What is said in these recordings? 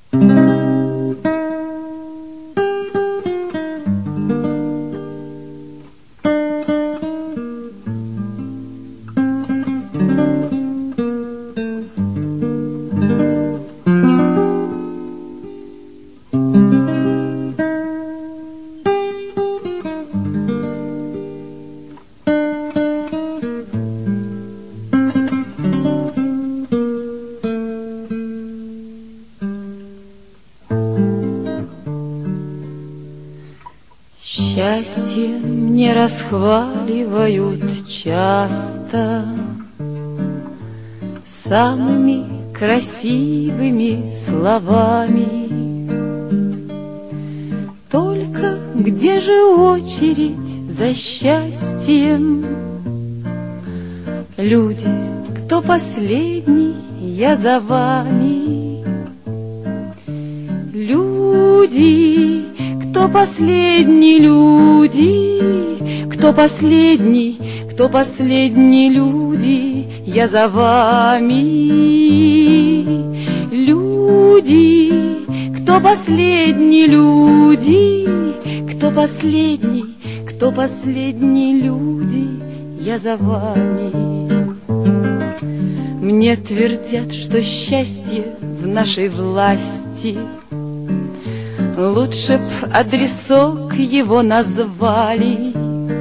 Счастье мне расхваливают часто самыми красивыми словами. Только где же очередь за счастьем? Люди, кто последний, я за вами. Люди, кто последний, люди, кто последний, люди, я за вами. Люди, кто последний, люди, кто последний, люди, я за вами. Мне твердят, что счастье в нашей власти. Лучше б адресок его назвали.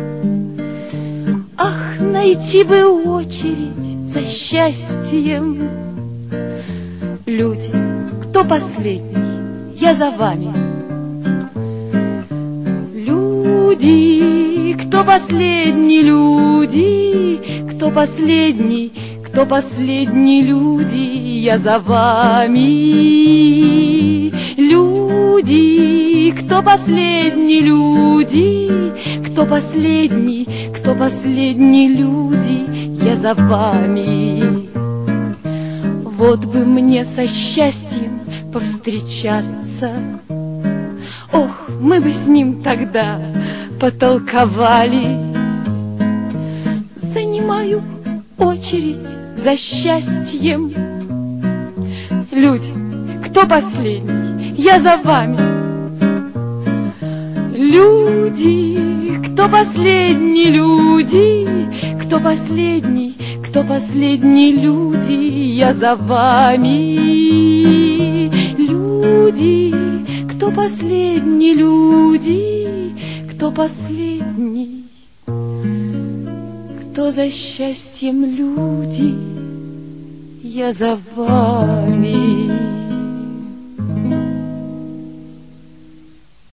Ах, найти бы очередь за счастьем. Люди, кто последний, я за вами. Люди, кто последний, люди, кто последний, люди, я за вами. Люди, кто последний, люди, кто последний, люди, я за вами. Вот бы мне со счастьем повстречаться, ох, мы бы с ним тогда потолковали. Занимаю очередь за счастьем. Люди, кто последний, я за вами. Люди, кто последний, люди, кто последний, люди, я за вами. Люди, кто последний, люди, кто последний, кто за счастьем, люди, я за вами.